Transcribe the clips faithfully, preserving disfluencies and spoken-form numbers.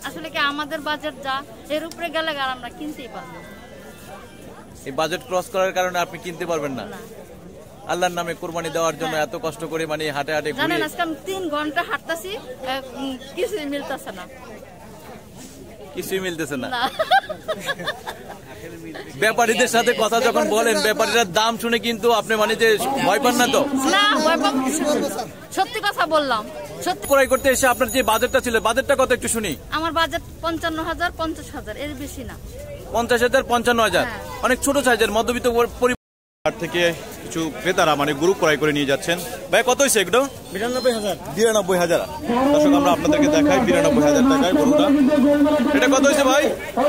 আসলে কি আমাদের বাজেট যা এর উপরে গেলে আর আমরা কিনতেই পারবো। এই বাজেট ক্রস করার কারণে আপনি কিনতে পারবেন না। আল্লাহর নামে কুরবানি দেওয়ার জন্য এত কষ্ট করে মানে হাটে হাটে ঘুরে জানেন আজকে আমি তিন ঘন্টা হাঁটতাছি, কিছুই মিলতেছে না। কিছুই মিলতেছে না। ব্যাপারীদের সাথে কথা যখন বলেন, ব্যাপারীরা দাম শুনে কিন্তু আপনি মানে যে ভয় পান না তো? না, ভয় পাবো, সত্যি কথা বললাম। সত্যি ক্রয় করতে এসে আপনার যে বাজেটটা ছিল, বাজেটটা কত একটু শুনি। আমার বাজেট পঞ্চান্ন হাজার পঞ্চাশ হাজার এর বেশি না। পঞ্চাশ হাজার পঞ্চান্ন হাজার অনেক ছোট সাইজের মধ্যবিত্ত পরিবার থেকে কিছু ক্রেতারা মানে গরু ক্রয় করে নিয়ে যাচ্ছেন। ভাই কত হয়েছে একটু? বিরানব্বই হাজার বিরানব্বই হাজার দর্শক আমরা আপনাদেরকে দেখাই বিরানব্বই হাজার টাকায় গরুটা। এটা কত হয়েছে ভাই?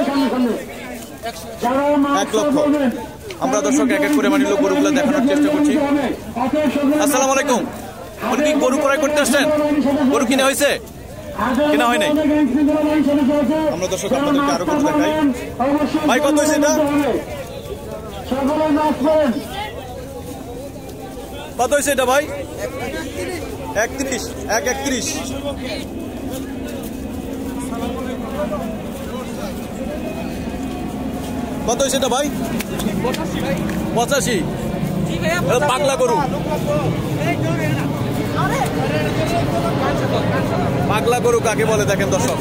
এক লক্ষ। আমরা দর্শক এক এক করে মানে গরুগুলো দেখানোর চেষ্টা করছি। আসসালামু আলাইকুম। আপনি কি গরু ক্রয় করতে আসছেন? গরু কিনা হয়েছে? কিনা হয় নাই? আমরা দর্শক আপনাদেরকে আরো গরু দেখাই। ভাই কত হয়েছে এটা? কত হয়েছে এটা ভাই? একত্রিশ এক একত্রিশ কত হয়েছে এটা ভাই? পঁচাশি। পাগলা গরু। পাগলা গরু কাকে বলে দেখেন দর্শক।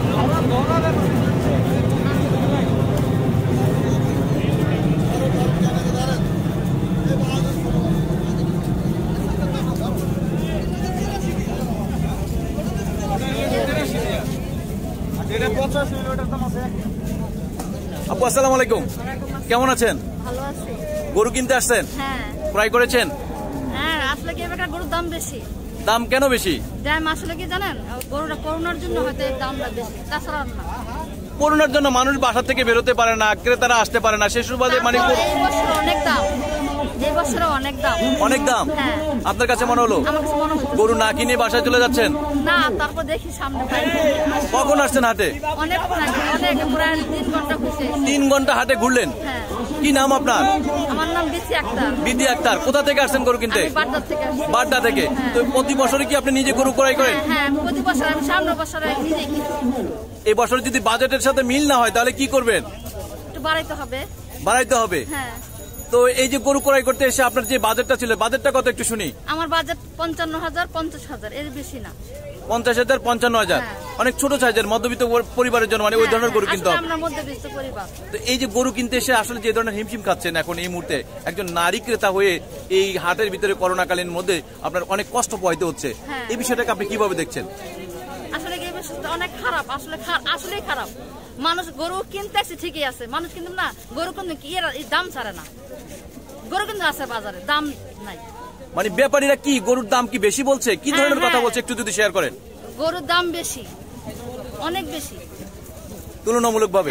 আপু আসসালামু আলাইকুম, কেমন আছেন? ভালো আছি। গরু কিনতে আসছেন? হ্যাঁ। ক্রয় করেছেন? হ্যাঁ, আসলে কি এবার গরুর দাম বেশি। দাম কেন বেশি? দাম আসলে কি জানেন, গরুটা করোনার জন্য হয়তো এর দামটা বেশি, তাছাড়া না। করোনার জন্য মানুষ বাসা থেকে বেরোতে পারে না, ক্রেতারা আসতে পারে না, সে সুবাদে মানে এই বছর অনেক দাম, এই বছর অনেক দাম। অনেক দাম? হ্যাঁ। আপনার কাছে মনে হলো? আমার কাছে মনে হচ্ছে গরু না কিনে বাসায় চলে যাচ্ছেন? না, তারপর দেখি সামনে পাই। কখন আসছেন হাটে? অনেক অনেক প্রায় তিন ঘন্টা ঘুরছে। তিন ঘন্টা হাটে ঘুরলেন? হ্যাঁ। কি নাম আপনার? আমার নাম বিথি আক্তার। বিথি আক্তার। কোথা থেকে আসছেন গরু কিনতে? আমি বাড্ডা থেকে আসছি। বাড্ডা থেকে। তো প্রতি বছরে কি আপনি নিজে গরু ক্রয় করেন? হ্যাঁ, প্রতি বছর আমি সামনের বছরে নিজেই কিনি। এই বছর যদি বাজেটের সাথে মিল না হয় তাহলে কি করবেন? একটু বাড়াইতে হবে। বাড়াইতে হবে? হ্যাঁ। তো এই যে গরু ক্রয় করতে এসে আপনার যে বাজেটটা ছিল, বাজেটটা কত একটু শুনি। আমার বাজেট পঞ্চান্ন হাজার পঞ্চাশ হাজার এর বেশি না। পঞ্চাশ হাজার পঞ্চান্ন হাজার অনেক ছোট সাইজের মধ্যবিত্ত পরিবারের জন্য মানে ওই ধরনের গরু কিনতে হবে। আমরা মধ্যবিত্ত পরিবার। তো এই যে গরু কিনতে এসে আসলে যে ধরনের হিমশিম খাচ্ছেন এখন এই মুহূর্তে একজন নারী ক্রেতা হয়ে এই হাটের ভিতরে করোনাকালীন মধ্যে আপনার অনেক কষ্ট পোহাইতে হচ্ছে, এই বিষয়টাকে আপনি কিভাবে দেখছেন? আসলে এই বিষয়টা অনেক খারাপ, আসলে আসলেই খারাপ। মানুষ গরু কিনতে আসছে ঠিকই আছে, মানুষ কিন্তু না গরু কিন্তু কি দাম ছাড়ে না। গরু কিন্তু আছে বাজারে, দাম নাই। মানে ব্যাপারীরা কি গরুর দাম কি বেশি বলছে? কি ধরনের কথা বলছে একটু যদি শেয়ার করেন। গরুর দাম বেশি, অনেক বেশি তুলনামূলক ভাবে।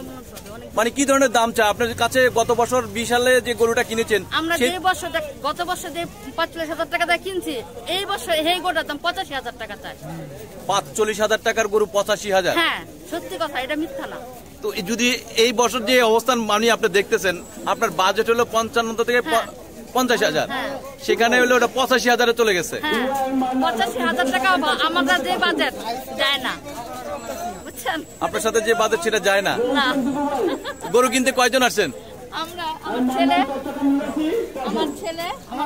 মানে কি ধরনের দাম চায় আপনার কাছে? গত বছর বিশ সালে যে গরুটা কিনেছেন, আমরা যে বছর গত বছর যে পাঁচচল্লিশ হাজার টাকা দিয়ে কিনছি, এই বছর এই গরুটার দাম পঁচাশি হাজার টাকা চাই। পাঁচচল্লিশ হাজার টাকার গরু পঁচাশি হাজার? হ্যাঁ, সত্যি কথা, এটা মিথ্যা না। তো যদি এই বছর যে অবস্থান মানে আপনি দেখতেছেন, আপনার বাজেট হলো পঞ্চান্ন থেকে পঞ্চাশ হাজার, সেখানে হলো ওটা পঁচাশি হাজারে চলে গেছে। পঁচাশি হাজার টাকা আমাদের যে বাজেট যায় না, বুঝছেন? আপনার সাথে যে বাজেট সেটা যায় না। গরু কিনতে কয়জন আসছেন? আমরা, আমার ছেলে, আমার ছেলে,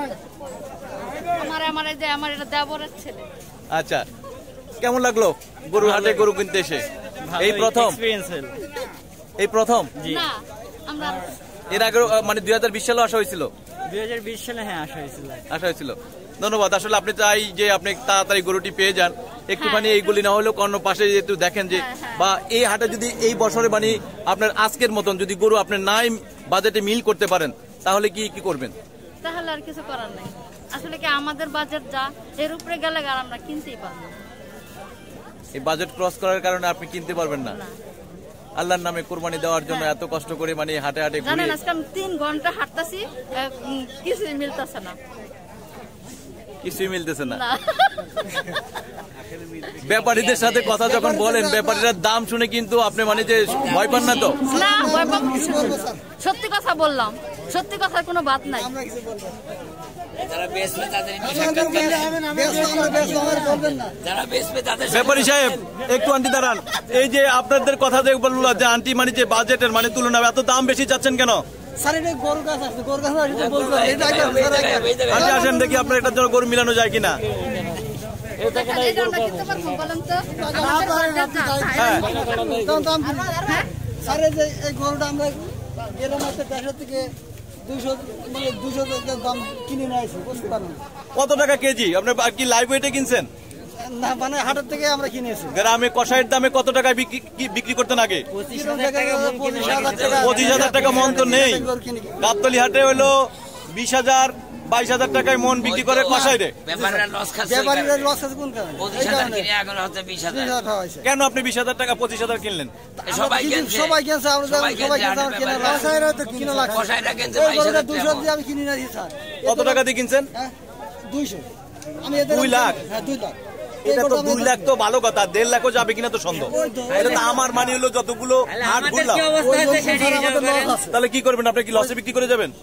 আমার আমার এই যে আমার এটা দেবরের ছেলে। আচ্ছা, কেমন লাগলো গরু হাটে গরু কিনতে এসে? এই প্রথম? এই প্রথম? না, আমরা এর আগে মানে দুই হাজার বিশ সালে আসা হয়েছিল? দুই হাজার বিশ সালে হ্যাঁ আসা হয়েছিল। আসা হয়েছিল। ধন্যবাদ। আসলে আপনি চাই যে আপনি তাড়াতাড়ি গরুটি পেয়ে যান, একটুখানি এইগুলি না হলেও অন্য পাশে যেহেতু দেখেন যে বা এই হাটে যদি এই বছরে মানে আপনার আজকের মতন যদি গরু আপনি নাই বাজেটে মিল করতে পারেন তাহলে কি কি করবেন? তাহলে আর কিছু করার নাই। আসলে কি আমাদের বাজেট যা এর উপরে গেলে আর আমরা কিনতেই পারবো। এই বাজেট ক্রস করার কারণে আপনি কিনতে পারবেন না। আল্লাহর নামে কুরবানি দেওয়ার জন্য এত কষ্ট করে মানে হাটে হাটে ঘুরে জানেন আজকে আমি তিন ঘন্টা হাঁটতাছি, কিছুই মিলতেছে না। কিছুই মিলতেছে না। ব্যাপারীদের সাথে কথা যখন বলেন, ব্যাপারীরা দাম শুনে কিন্তু আপনি মানে যে ভয় পান না তো? না, ভয় পাবো, সত্যি কথা বললাম, সত্যি কথার কোনো বাদ নাই। ব্যাপারী সাহেব একটু আন্টি দাঁড়ান, এই যে আপনাদের কথা যে বললো যে আন্টি মানে যে বাজেটের মানে তুলনা এত দাম বেশি চাচ্ছেন কেন? আন্টি আসেন দেখি আপনার এটার জন্য গরু মিলানো যায় কিনা। কত টাকা কেজি আপনার কি লাইভ ওয়েটে কিনছেন? না মানে হাটের থেকে আমরা কিনেছি। গ্রামে কষাইয়ের দামে কত টাকায় বিক্রি করতেন আগে? পঁচিশ হাজার টাকা মন তো নেই। গাবতলী হাটে হলো বিশ হাজার বাইশ হাজার টাকায় মন বিক্রি করে কষাইরে। কেন আপনি বিশ হাজার টাকা পঁচিশ হাজার কিনলেন? কত টাকা দিয়ে কিনছেন? দুই লাখ। এটা তো দুই লাখ তো ভালো কথা, দেড় লাখও যাবে কিনা তো সন্দেহ। এটা তো আমার মানে হলো যতগুলো হাট ঘুরলাম। তাহলে কি করবেন আপনি? কি লসে বিক্রি করে যাবেন?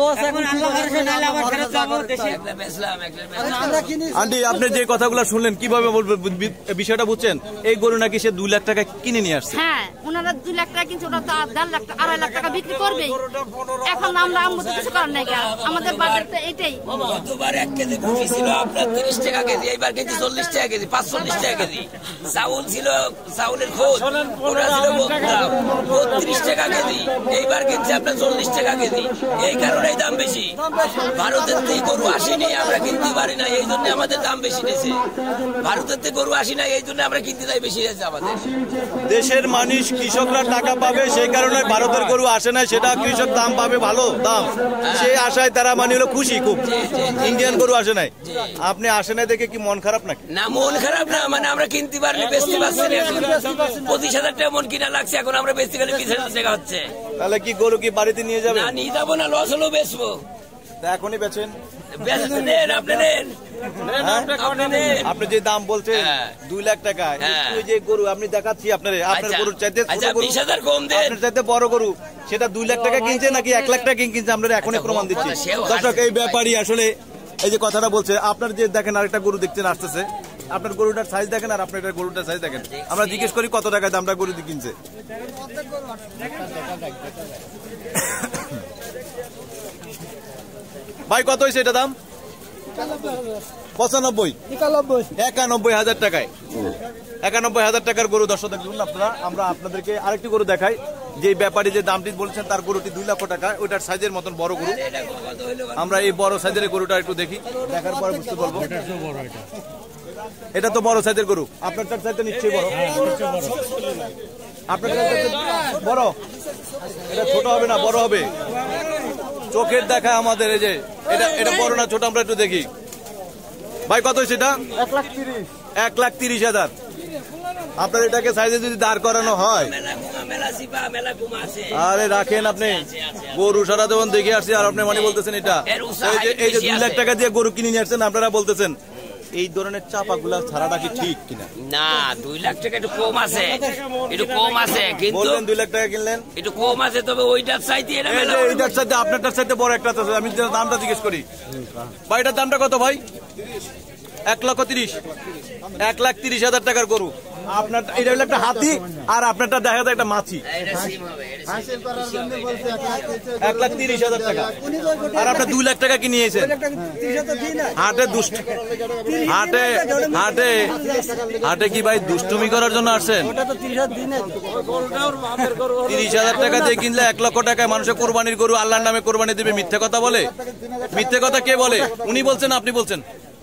আন্টি আপনি যে কথাগুলো শুনলেন কিভাবে বিষয়টা বুঝছেন? এই গরু নাকি সে দুই লাখ টাকা কিনে নিয়ে আসছে। হ্যাঁ, ওনারা দুই লাখ টাকা কিনছে, ওরা তো দেড় লাখ আড়াই লাখ টাকা বিক্রি করবেই। এখন আমরা আমগো কিছু করার নাই, আমাদের বাজার তো এটাই। গতবার এক কেজি ভুসি ছিল আপনার তিরিশ টাকা কেজি, এইবার কেজি চল্লিশ টাকা কেজি, পাঁচচল্লিশ টাকা কেজি। চাউল ছিল, চাউলের খোঁজ ওটা ছিল বত্রিশ টাকা কেজি, এইবার কিনছে আপনার চল্লিশ টাকা কেজি। এই কারণে দাম বেশি। ভারতের থেকে গরু আসেনি, আমরা কিনতে পারি না, এই জন্য আমাদের দাম বেশি নিয়েছে। ভারতের থেকে গরু আসি না, এই জন্য আমরা কিনতে যাই বেশি হয়েছে আমাদের। দেশের মানুষ কৃষকরা টাকা পাবে সেই কারণে ভারতের গরু আসে না, সেটা কৃষক দাম পাবে ভালো দাম, সেই আশায় তারা মানে হলো খুশি খুব। ইন্ডিয়ান গরু আসে নাই, আপনি আসে নাই দেখে কি মন খারাপ নাকি? না, মন খারাপ না, মানে আমরা কিনতে পারলে বেচতে পারছি না। পঁচিশ হাজার টাকা মন কিনা লাগছে, এখন আমরা বেচতে গেলে বিশ হাজার টাকা হচ্ছে। তাহলে কি গরু কি বাড়িতে নিয়ে যাবে? না, নিয়ে যাবো না, লস হলেও বেচবো। এখনই বেচেন? নেন, আপনি নেন। আপনি যে দাম বলছেন দুই লাখ টাকা, যে গরু আপনি দেখাচ্ছি আপনার আপনার গরুর চাইতে বিশ হাজার কম দেন, আপনার চাইতে বড় গরু, সেটা দুই লাখ টাকা কিনছে নাকি এক লাখ টাকা কিনছে আমরা এখনই প্রমাণ দিচ্ছি। দর্শক এই ব্যাপারই আসলে এই যে কথাটা বলছে, আপনার যে দেখেন আরেকটা গরু দেখছেন আসতেছে, আপনার গরুটার সাইজ দেখেন আর আপনার গরুটার সাইজ দেখেন। আমরা জিজ্ঞেস করি কত টাকা দামটা গরু কিনছে। ভাই কত হয়েছে এটা দাম? পঁচানব্বই একানব্বই হাজার টাকায়, একানব্বই হাজার টাকার গরু। দর্শক দেখুন আপনারা, আমরা আপনাদেরকে আরেকটি গরু দেখাই। যে ব্যাপারী যে দামটি বলছেন তার গরুটি দুই লক্ষ টাকা, ওইটার সাইজের মতন বড় গরু। আমরা এই বড় সাইজের গরুটা একটু দেখি, দেখার পর বুঝতে পারবো। এটা তো বড় সাইজের গরু, আপনার তার সাইজটা নিশ্চয়ই বড়। আপনার বড়, এটা ছোট হবে না, বড় হবে। চোখের দেখা আমাদের এই যে এটা এটা বড় না ছোট, আমরা একটু দেখি। ভাই কত হয়েছে এটা? এক লাখ তিরিশ এক লাখ তিরিশ হাজার। আপনার এটাকে সাইজে যদি দাঁড় করানো হয়, আরে রাখেন আপনি গরু সারা যখন দেখে আসছি আর আপনি মানে বলতেছেন এটা এই যে দুই লাখ টাকা দিয়ে গরু কিনে নিয়ে আসছেন, আপনারা বলতেছেন এই ধরনের চাপাগুলা ছাড়াটা কি ঠিক কিনা? না, দুই লাখ টাকা একটু কম আছে, একটু কম আছে, কিন্তু দুই লাখ টাকা কিনলেন একটু কম আছে, তবে ওইটার চাইতে এইটার চাইতে আপনারটার চাইতে বড় একটা আছে। আমি দামটা জিজ্ঞেস করি, ভাই এটার দামটা কত ভাই? এক লক্ষ তিরিশ এক লাখ তিরিশ হাজার টাকার গরু। আপনার এটা হলো একটা হাতি আর আপনারটা দেখা যায় একটা মাছি। এক লাখ তিরিশ হাজার টাকা আর আপনার দুই লাখ টাকা কি নিয়েছেন? হাটে দুষ্ট হাটে হাটে হাটে কি ভাই দুষ্টুমি করার জন্য আসছেন? তিরিশ হাজার টাকা দিয়ে কিনলে এক লক্ষ টাকায় মানুষের কোরবানির গরু আল্লাহর নামে কোরবানি দিবে, মিথ্যে কথা বলে? মিথ্যে কথা কে বলে? উনি বলছেন আপনি বলছেন?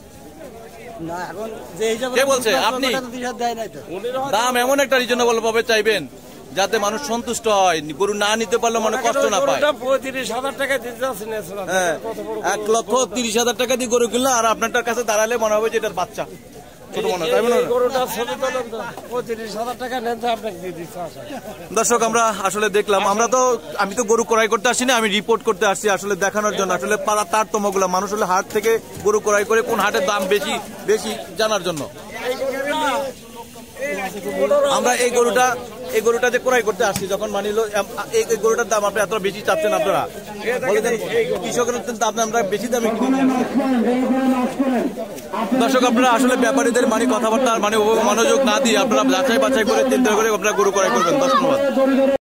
কে বলছে? আপনি। দাম এমন একটা রিজনেবল ভাবে চাইবেন যাতে মানুষ সন্তুষ্ট হয়, গরু না নিতে পারলে মানে কষ্ট না পায়। এক লক্ষ তিরিশ হাজার টাকা দিয়ে গরু কিনলে আর আপনার কাছে দাঁড়ালে মনে হবে যে এটার বাচ্চা ছোট মনে হয়। দর্শক আমরা আসলে দেখলাম, আমরা তো আমি তো গরু ক্রয় করতে আসছি না, আমি রিপোর্ট করতে আসছি আসলে দেখানোর জন্য, আসলে পাড়া তারতম্য গুলা মানুষ হলে হাট থেকে গরু ক্রয় করে কোন হাটের দাম বেশি বেশি জানার জন্য। আমরা এই গরুটা এই গরুটা যে ক্রয় করতে আসছি যখন মানিল এই এই গরুটার দাম আপনি এত বেশি চাচ্ছেন আপনারা বলে দেন কৃষকের দাম আমরা বেশি দামে কিনে নিয়ে আসছি। দর্শক আপনারা আসলে ব্যাপারীদের মানে কথাবার্তা মানে মনোযোগ না দিয়ে আপনারা যাচাই বাছাই করে চিন্তা করে আপনারা গরু ক্রয় করবেন। ধন্যবাদ।